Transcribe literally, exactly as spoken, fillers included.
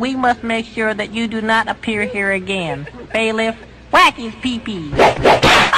We must make sure that you do not appear here again. Bailiff, whack his pee-pee.